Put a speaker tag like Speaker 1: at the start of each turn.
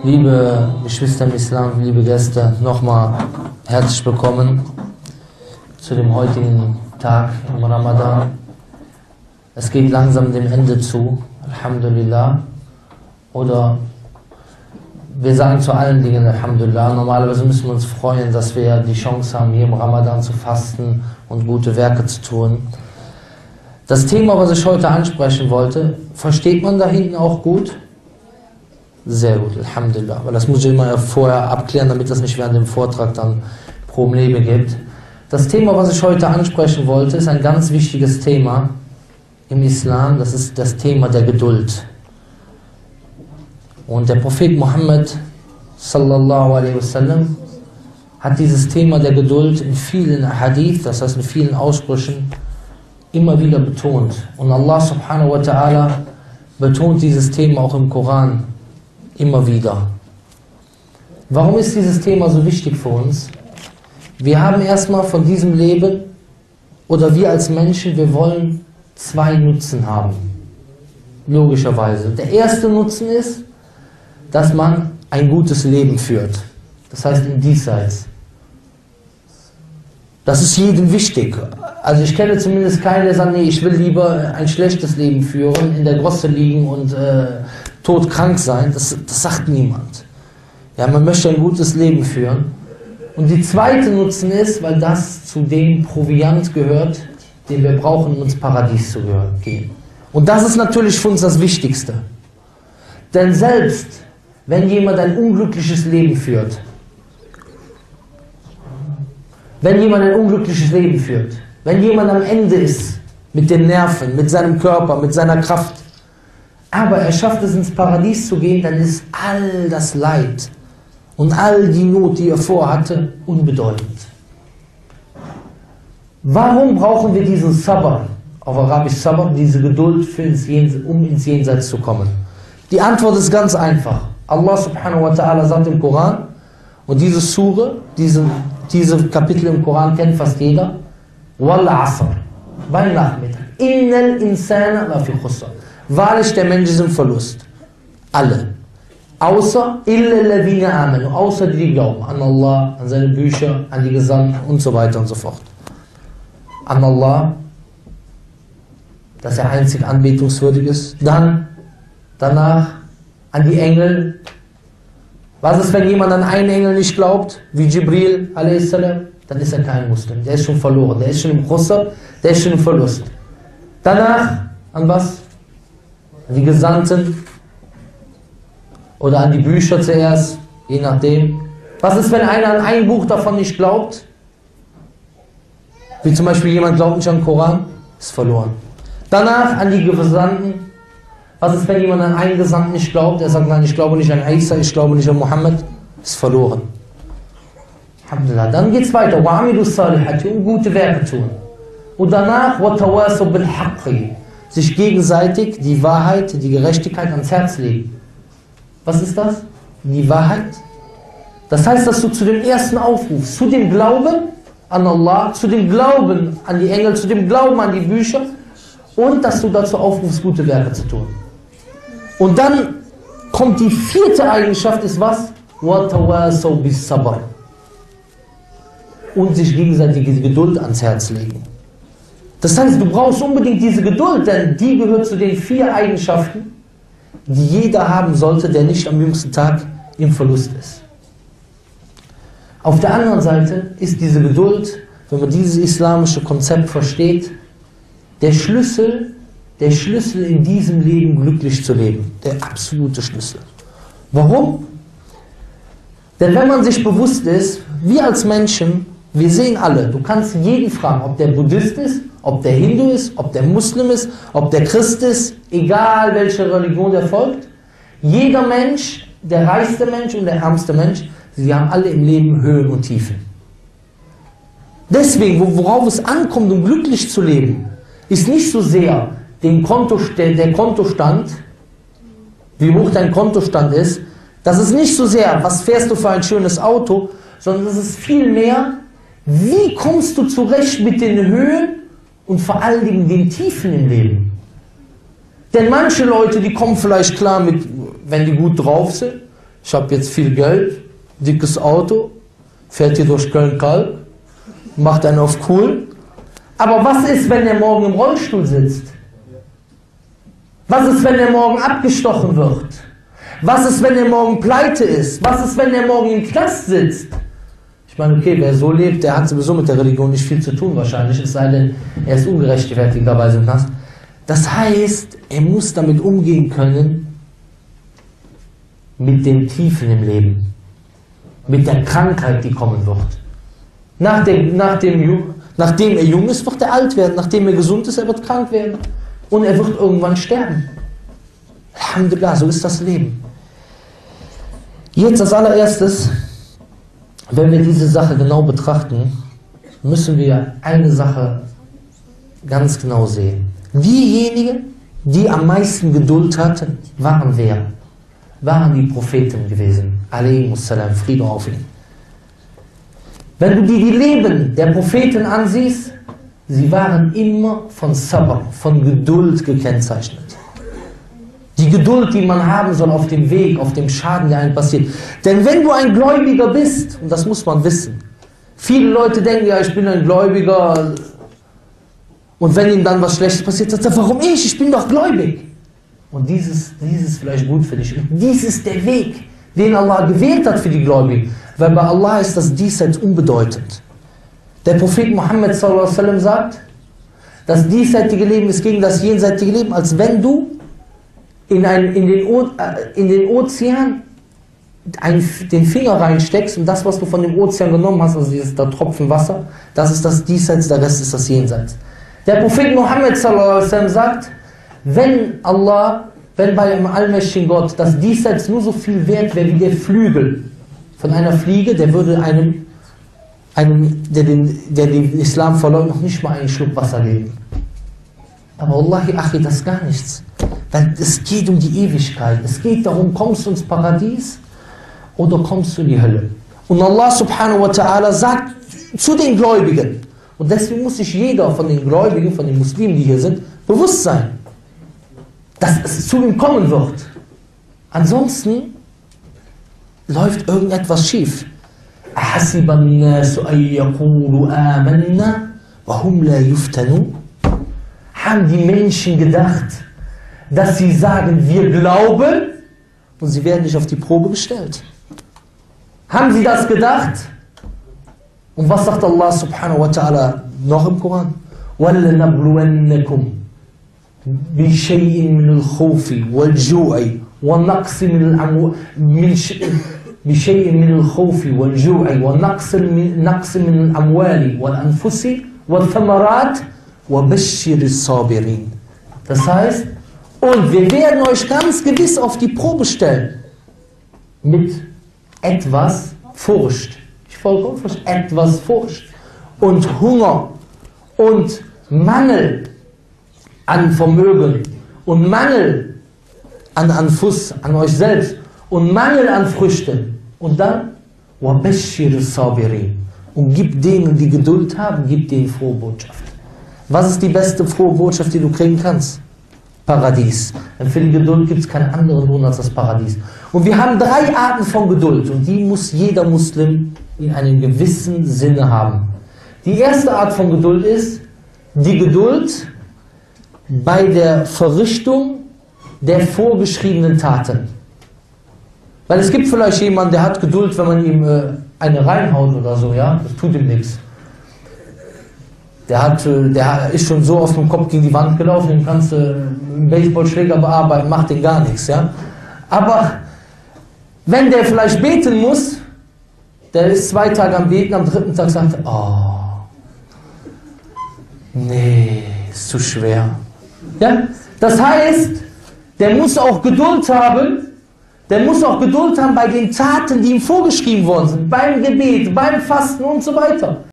Speaker 1: Liebe Geschwister im Islam, liebe Gäste, nochmal herzlich willkommen zu dem heutigen Tag im Ramadan. Es geht langsam dem Ende zu, Alhamdulillah. Oder wir sagen zu allen Dingen Alhamdulillah. Normalerweise müssen wir uns freuen, dass wir die Chance haben, hier im Ramadan zu fasten und gute Werke zu tun. Das Thema, was ich heute ansprechen wollte, versteht man da hinten auch gut? Sehr gut, Alhamdulillah. Weil das muss ich immer vorher abklären, damit das nicht während dem Vortrag dann Probleme gibt. Das Thema, was ich heute ansprechen wollte, ist ein ganz wichtiges Thema im Islam. Das ist das Thema der Geduld. Und der Prophet Muhammad sallallahu alaihi wasallam hat dieses Thema der Geduld in vielen Hadith, das heißt in vielen Aussprüchen, immer wieder betont. Und Allah subhanahu wa ta'ala betont dieses Thema auch im Koran immer wieder. Warum ist dieses Thema so wichtig für uns? Wir haben erstmal von diesem Leben, oder wir als Menschen, wir wollen zwei Nutzen haben. Logischerweise. Der erste Nutzen ist, dass man ein gutes Leben führt. Das heißt im Diesseits. Das ist jedem wichtig. Also ich kenne zumindest keinen, der sagt, nee, ich will lieber ein schlechtes Leben führen, in der Gosse liegen und todkrank sein. Das sagt niemand. Ja, man möchte ein gutes Leben führen. Und die zweite Nutzen ist, weil das zu dem Proviant gehört, den wir brauchen, um ins Paradies zu gehen. Und das ist natürlich für uns das Wichtigste. Denn selbst wenn jemand ein unglückliches Leben führt, wenn jemand am Ende ist, mit den Nerven, mit seinem Körper, mit seiner Kraft, aber er schafft es ins Paradies zu gehen, dann ist all das Leid und all die Not, die er vorhatte, unbedeutend. Warum brauchen wir diesen Sabr, auf Arabisch Sabr, diese Geduld, um ins Jenseits zu kommen? Die Antwort ist ganz einfach. Allah subhanahu wa ta'ala sagt im Koran, und diese Sure, diese Kapitel im Koran kennt fast jeder, Wal Asr, beim Nachmittag, Innal insana la fi khusr. Wahrlich, der Mensch ist im Verlust. Alle. Außer illa alladhina amanu, außer die glauben an Allah, an seine Bücher, an die Gesandten und so weiter und so fort. An Allah, dass er einzig anbetungswürdig ist. Danach an die Engel. Was ist, wenn jemand an einen Engel nicht glaubt, wie Jibril a.s., dann ist er kein Muslim. Der ist schon verloren, der ist schon im Khusr, der ist schon im Verlust. Danach an was? An die Gesandten oder an die Bücher zuerst, je nachdem. Was ist, wenn einer an ein Buch davon nicht glaubt? Wie zum Beispiel jemand glaubt nicht an den Koran, ist verloren. Danach an die Gesandten. Was ist, wenn jemand an einen Gesandten nicht glaubt? Er sagt, nein, ich glaube nicht an Isa, ich glaube nicht an Mohammed, ist verloren. Alhamdulillah. Dann geht es weiter. وَعَمِلُوا الصَّالِحَاتِ, um gute Werke tun. Und danach وَتَوَاسَوْا بِالْحَقِّ, sich gegenseitig die Wahrheit, die Gerechtigkeit ans Herz legen. Was ist das? Die Wahrheit. Das heißt, dass du zu dem ersten aufrufst, zu dem Glauben an Allah, zu dem Glauben an die Engel, zu dem Glauben an die Bücher und dass du dazu aufrufst, gute Werke zu tun. Und dann kommt die vierte Eigenschaft, ist was? وَتَوَاسَوْا بِالصَّبْرِ, und sich gegenseitig die Geduld ans Herz legen. Das heißt, du brauchst unbedingt diese Geduld, denn die gehört zu den 4 Eigenschaften, die jeder haben sollte, der nicht am jüngsten Tag im Verlust ist. Auf der anderen Seite ist diese Geduld, wenn man dieses islamische Konzept versteht, der Schlüssel in diesem Leben glücklich zu leben. Der absolute Schlüssel. Warum? Denn wenn man sich bewusst ist, wir als Menschen, wir sehen alle, du kannst jeden fragen, ob der Buddhist ist, ob der Hindu ist, ob der Muslim ist, ob der Christ ist, egal welche Religion der folgt. Jeder Mensch, der reichste Mensch und der ärmste Mensch, sie haben alle im Leben Höhen und Tiefen. Deswegen, worauf es ankommt, um glücklich zu leben, ist nicht so sehr der Kontostand, wie hoch dein Kontostand ist. Das ist nicht so sehr, was fährst du für ein schönes Auto, sondern es ist vielmehr, wie kommst du zurecht mit den Höhen und vor allen Dingen den Tiefen im Leben. Denn manche Leute, die kommen vielleicht klar mit, wenn die gut drauf sind, ich habe jetzt viel Geld, dickes Auto, fährt hier durch Köln-Kalk, macht einen auf cool. Aber was ist, wenn er morgen im Rollstuhl sitzt? Was ist, wenn er morgen abgestochen wird? Was ist, wenn er morgen pleite ist? Was ist, wenn er morgen im Knast sitzt? Ich meine, okay, wer so lebt, der hat sowieso mit der Religion nicht viel zu tun wahrscheinlich, es sei denn, er ist ungerechtfertigterweise im Knast. Das heißt, er muss damit umgehen können, mit den Tiefen im Leben, mit der Krankheit, die kommen wird. Nachdem er jung ist, wird er alt werden, nachdem er gesund ist, er wird krank werden und er wird irgendwann sterben. Alhamdulillah, so ist das Leben. Jetzt als allererstes, wenn wir diese Sache genau betrachten, müssen wir eine Sache ganz genau sehen. Diejenigen, die am meisten Geduld hatten, waren wer? Waren die Propheten gewesen. Alaihimussalam, Friede auf ihn. Wenn du dir die Leben der Propheten ansiehst, sie waren immer von Sabr, von Geduld gekennzeichnet. Die Geduld, die man haben soll auf dem Weg, auf dem Schaden, der einem passiert. Denn wenn du ein Gläubiger bist, und das muss man wissen, viele Leute denken, ja, ich bin ein Gläubiger, und wenn ihm dann was Schlechtes passiert, sagt er, warum ich? Ich bin doch gläubig. Und dies ist vielleicht gut für dich. Und dies ist der Weg, den Allah gewählt hat für die Gläubigen. Weil bei Allah ist das diesseits unbedeutend. Der Prophet Muhammad sallallahu alaihi wasallam sagt, das diesseitige Leben ist gegen das jenseitige Leben, als wenn du in den Ozean den Finger reinsteckst und das, was du von dem Ozean genommen hast, also dieses da Tropfen Wasser, das ist das Diesseits, der Rest ist das Jenseits. Der Prophet Muhammad sallallahu alaihi wasallam sagt, wenn bei einem allmächtigen Gott das Diesseits nur so viel wert wäre wie der Flügel von einer Fliege, der würde der den Islam verleugnet, noch nicht mal einen Schluck Wasser geben. Aber Wallahi, Achi, das ist gar nichts. Weil es geht um die Ewigkeit. Es geht darum, kommst du ins Paradies oder kommst du in die Hölle. Und Allah subhanahu wa ta'ala sagt zu den Gläubigen, und deswegen muss sich jeder von den Gläubigen, von den Muslimen, die hier sind, bewusst sein, dass es zu ihm kommen wird. Ansonsten läuft irgendetwas schief. أَحَسِبَ النَّاسُ أَن يَقُولُوا آمَنَّا وَهُمْ لَا يُفْتَنُونَ. Haben die Menschen gedacht, dass sie sagen, wir glauben, und sie werden nicht auf die Probe gestellt? Haben sie das gedacht? Und was sagt Allah subhanahu wa ta'ala noch im Koran? وَلَنَبْلُوَنَّكُمْ بِشَيْءٍ مِنَ الْخَوْفِ وَالْجُوعِ وَنَقْصٍ مِنَ الْأَمْوَالِ وَالْأَنفُسِ وَالثَّمَرَاتِ وَبَشِّرِ الصَّابِرِينَ. Das heißt, und wir werden euch ganz gewiss auf die Probe stellen mit etwas Furcht. Etwas Furcht und Hunger und Mangel an Vermögen und Mangel an Anfus, an euch selbst und Mangel an Früchten. Und dann وَبَشِّرِ الصَّابِرِينَ. Und gib denen, die Geduld haben, gib denen frohe Botschaft. Was ist die beste frohe Botschaft, die du kriegen kannst? Paradies. Denn für die Geduld gibt es keinen anderen Lohn als das Paradies. Und wir haben 3 Arten von Geduld und die muss jeder Muslim in einem gewissen Sinne haben. Die erste Art von Geduld ist die Geduld bei der Verrichtung der vorgeschriebenen Taten. Weil es gibt vielleicht jemanden, der hat Geduld, wenn man ihm eine reinhaut oder so, ja, das tut ihm nichts. Der ist schon so auf dem Kopf gegen die Wand gelaufen, den kannst du einen Baseballschläger bearbeiten, macht den gar nichts, ja. Aber wenn der vielleicht beten muss, der ist 2 Tage am Beten, am 3. Tag sagt er, oh, nee, ist zu schwer. Ja? Das heißt, der muss auch Geduld haben, bei den Taten, die ihm vorgeschrieben worden sind, beim Gebet, beim Fasten und so weiter.